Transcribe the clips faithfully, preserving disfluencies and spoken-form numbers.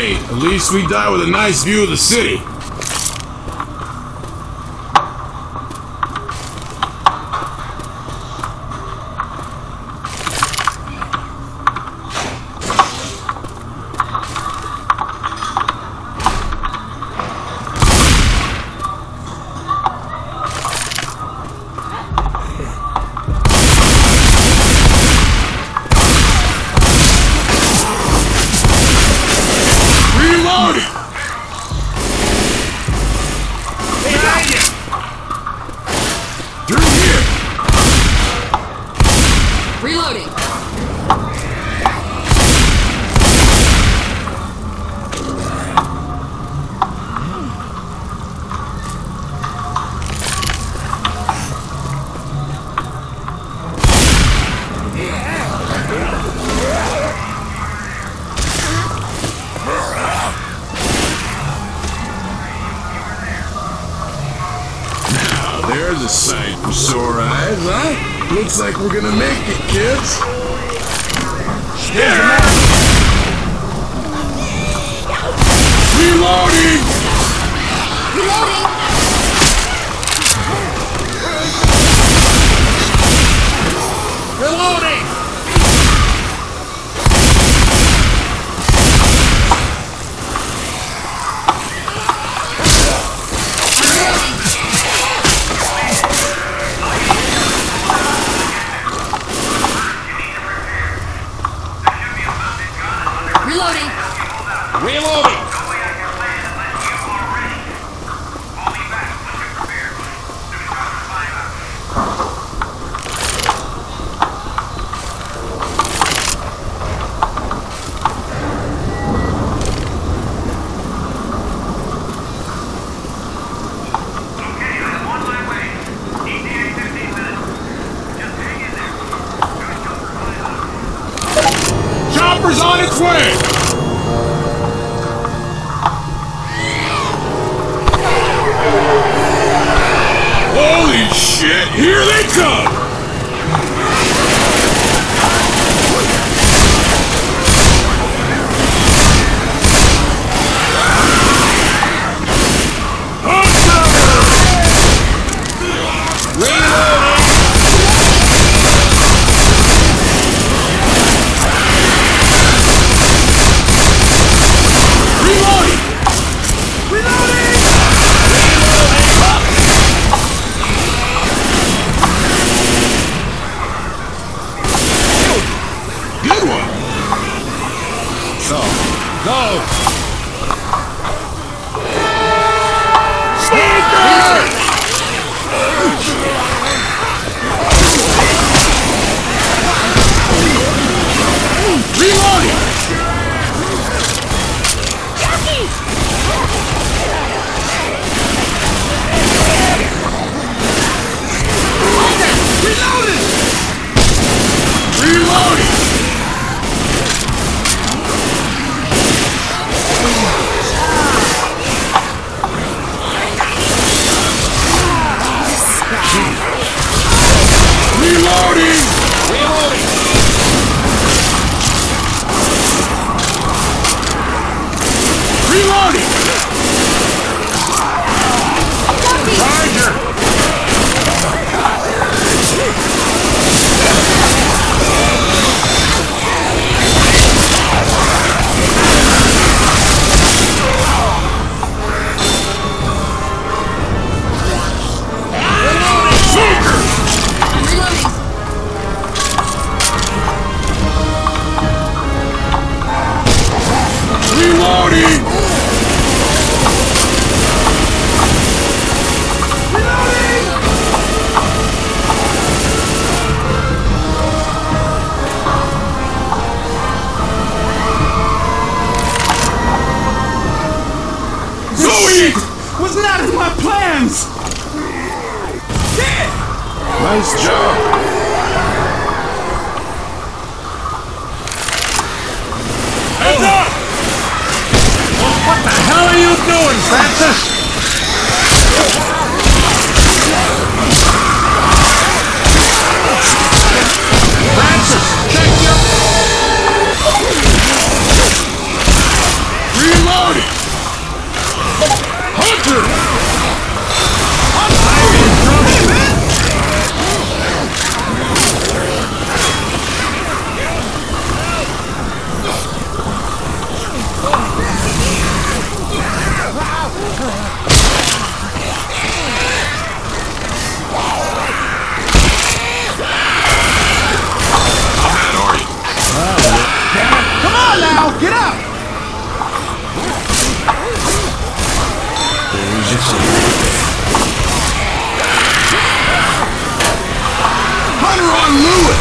Hey, at least we die with a nice view of the city. Reloading. Now, there's a sight for sore eyes, huh? Looks like we're gonna make it, kids. Yeah. Reloading! Reloading! Reloading! Reloading! Reloading! Chopper's on its way! Holy shit, here they come! Good one! So, go! Sneaker! Reloading! Reloading! Reloading! Reloading! Reloading! Reloading! Roger! Reloading! Zoe! Was not in my plans! Shit! Nice job. Heads up! What the hell are you doing, Francis? Francis, check your... Reloading! Hunter! Come on now, get up! Hunter on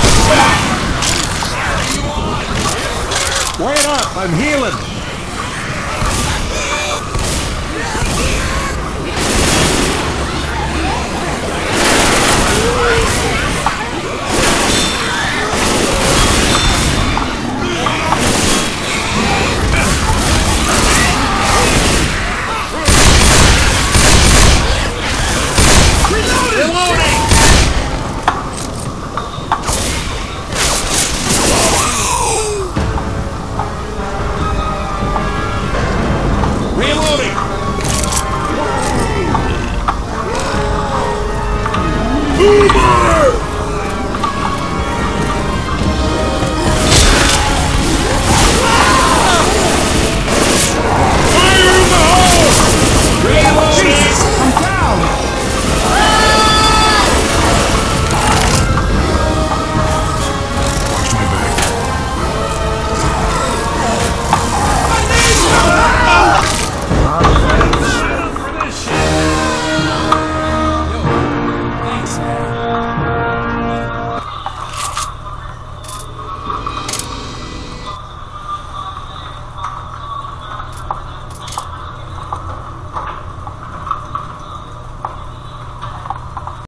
Lewis! Wait up, I'm healing. Reloading!